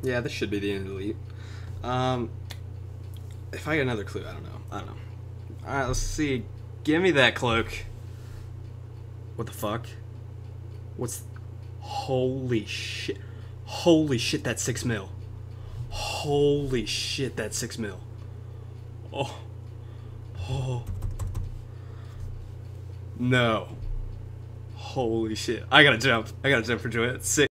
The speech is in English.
Yeah, this should be the end of Elite. If I get another clue, I don't know. Alright, let's see. Give me that cloak. What the fuck? What's... Holy shit. Holy shit, that's 6 mil. Holy shit, that's 6 mil. Oh. Oh. No. Holy shit. I gotta jump. I gotta jump for joy. That's sick.